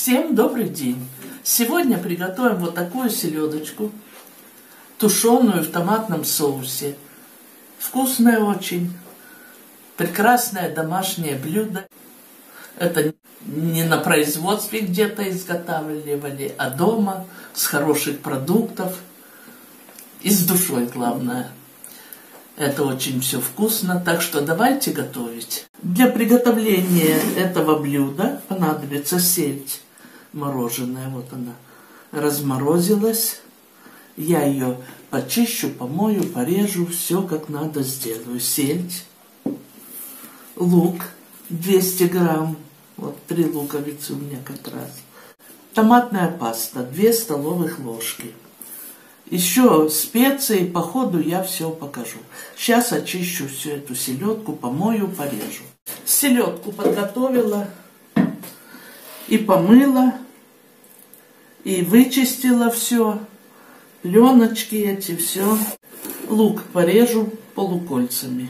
Всем добрый день! Сегодня приготовим вот такую селедочку, тушеную в томатном соусе. Вкусное очень, прекрасное домашнее блюдо. Это не на производстве где-то изготавливали, а дома, с хороших продуктов и с душой, главное. Это очень все вкусно, так что давайте готовить. Для приготовления этого блюда понадобится сельдь мороженая. Вот она разморозилась. Я ее почищу, помою, порежу, все как надо сделаю. Сельдь, лук 200 грамм, вот 3 луковицы у меня как раз. Томатная паста 2 столовых ложки. Еще специи, по ходу я все покажу. Сейчас очищу всю эту селедку, помою, порежу. Селедку подготовила и помыла, и вычистила все. Пленочки эти, все. Лук порежу полукольцами.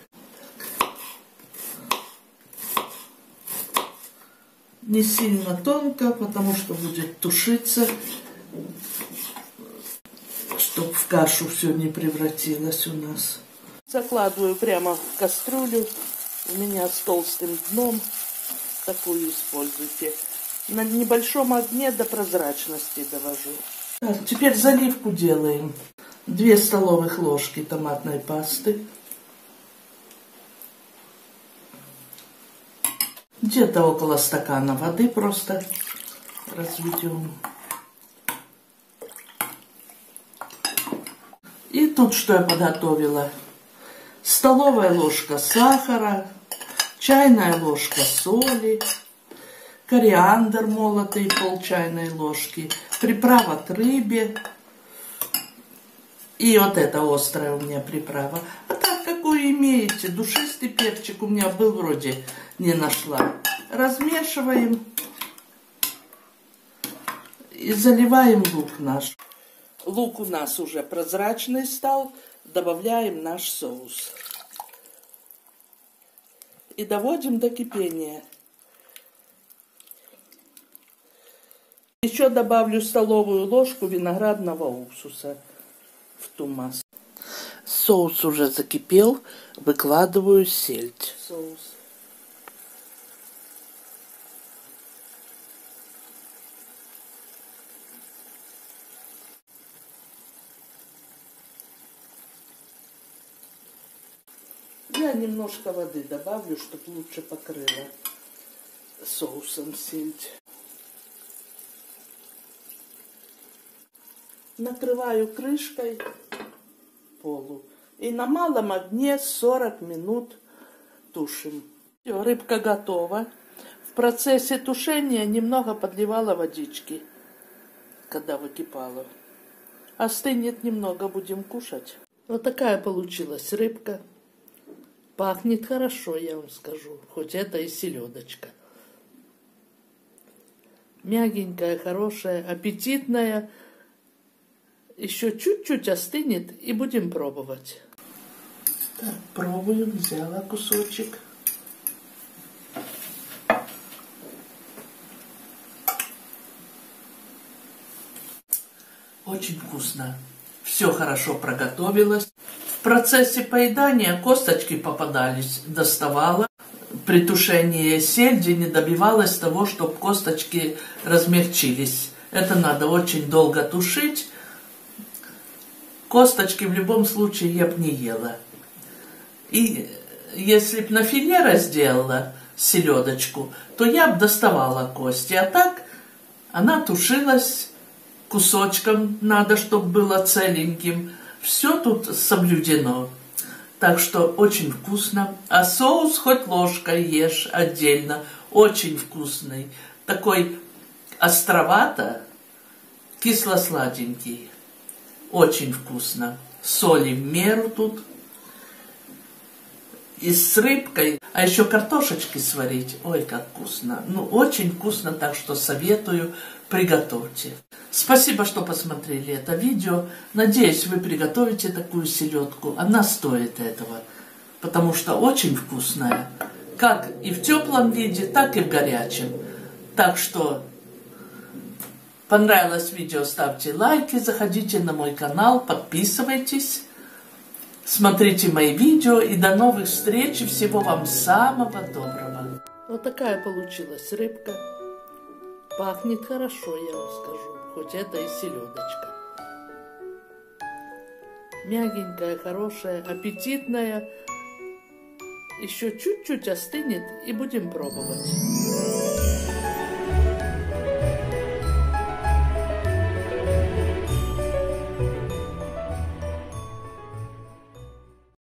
Не сильно тонко, потому что будет тушиться, чтобы в кашу все не превратилось у нас. Закладываю прямо в кастрюлю. У меня с толстым дном. Такую используйте. На небольшом огне до прозрачности довожу. Так, теперь заливку делаем. 2 столовых ложки томатной пасты. Где-то около стакана воды просто разведем. И тут что я подготовила? Столовая ложка сахара, чайная ложка соли, кориандр молотый пол чайной ложки, приправа к рыбе. И вот эта острая у меня приправа. А так, какую имеете, душистый перчик у меня был вроде, не нашла. Размешиваем и заливаем лук наш. Лук у нас уже прозрачный стал. Добавляем наш соус. И доводим до кипения. Еще добавлю столовую ложку виноградного уксуса в ту массу. Соус уже закипел. Выкладываю сельдь. Соус. Я немножко воды добавлю, чтобы лучше покрыла соусом сельдь. Накрываю крышкой полу. И на малом огне 40 минут тушим. Все, рыбка готова. В процессе тушения немного подливала водички, когда выкипала. Остынет немного, будем кушать. Вот такая получилась рыбка. Пахнет хорошо, я вам скажу, хоть это и селедочка. Мягенькая, хорошая, аппетитная. Еще чуть-чуть остынет и будем пробовать. Так, пробуем, взяла кусочек. Очень вкусно. Все хорошо проготовилось. В процессе поедания косточки попадались, доставала. При тушении сельди не добивалась того, чтобы косточки размягчились. Это надо очень долго тушить. Косточки в любом случае я бы не ела. И если бы на филе разделала селедочку, то я бы доставала кости. А так она тушилась кусочком, надо, чтобы было целеньким. Все тут соблюдено. Так что очень вкусно. А соус хоть ложкой ешь отдельно. Очень вкусный. Такой островато, кисло-сладенький. Очень вкусно. Соли в меру тут. И с рыбкой. А еще картошечки сварить. Ой, как вкусно. Ну, очень вкусно, так что советую, приготовьте. Спасибо, что посмотрели это видео. Надеюсь, вы приготовите такую селедку. Она стоит этого. Потому что очень вкусная. Как и в теплом виде, так и в горячем. Так что Понравилось видео, ставьте лайки, заходите на мой канал, подписывайтесь, смотрите мои видео и до новых встреч и всего вам самого доброго. Вот такая получилась рыбка. Пахнет хорошо, я вам скажу, хоть это и селедочка. Мягенькая, хорошая, аппетитная. Еще чуть-чуть остынет и будем пробовать.